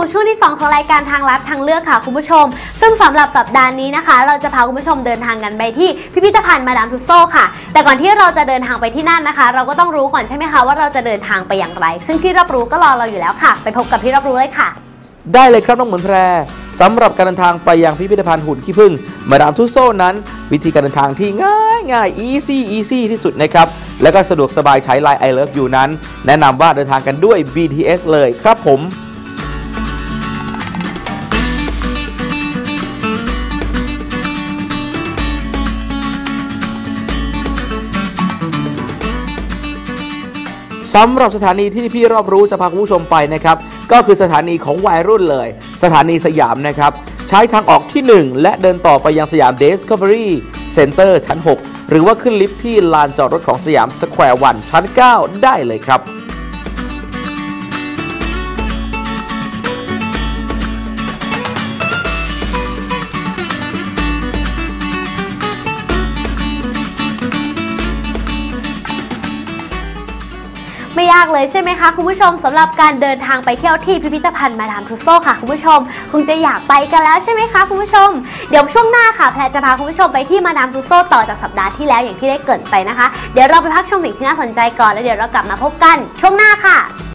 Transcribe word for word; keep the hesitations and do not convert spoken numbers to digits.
ช่วงที่สองของรายการทางลัดทางเลือกค่ะคุณผู้ชมซึ่งสำหรับสัปดาห์นี้นะคะเราจะพาคุณผู้ชมเดินทางกันไปที่พิพิธภัณฑ์มาดามทุสโซค่ะแต่ก่อนที่เราจะเดินทางไปที่นั่นนะคะเราก็ต้องรู้ก่อนใช่ไหมคะว่าเราจะเดินทางไปอย่างไรซึ่งที่รับรู้ก็รอเราอยู่แล้วค่ะไปพบกับที่รับรู้เลยค่ะได้เลยครับน้องเหมือนแพรสำหรับการเดินทางไปยังพิพิธภัณฑ์หุ่นขี้ผึ้งมาดามทุสโซนั้นวิธีการเดินทางที่ง่ายง่าย easy easy ที่สุดนะครับและก็สะดวกสบายใช้ ไลน์ I Love You นั้นแนะนำว่าเดินทางกันด้วย บี ที เอส เลยครับผมสำหรับสถานีที่พี่รอบรู้จะพาคุณผู้ชมไปนะครับก็คือสถานีของวัยรุ่นเลยสถานีสยามนะครับใช้ทางออกที่หนึ่งและเดินต่อไปยังสยาม Discovery Center ชั้นหกหรือว่าขึ้นลิฟต์ที่ลานจอดรถของสยามสแควร์วันชั้นเก้าได้เลยครับไม่ยากเลยใช่ไหมคะคุณผู้ชมสำหรับการเดินทางไปเที่ยวที่พิพิธภัณฑ์มาดามทุสโซค่ะคุณผู้ชมคงจะอยากไปกันแล้วใช่ไหมคะคุณผู้ชมเดี๋ยวช่วงหน้าค่ะแพรจะพาคุณผู้ชมไปที่มาดามทุสโซต่อจากสัปดาห์ที่แล้วอย่างที่ได้เกริ่นไปนะคะเดี๋ยวเราไปพักชมสิ่งที่น่าสนใจก่อนแล้วเดี๋ยวเรากลับมาพบกันช่วงหน้าค่ะ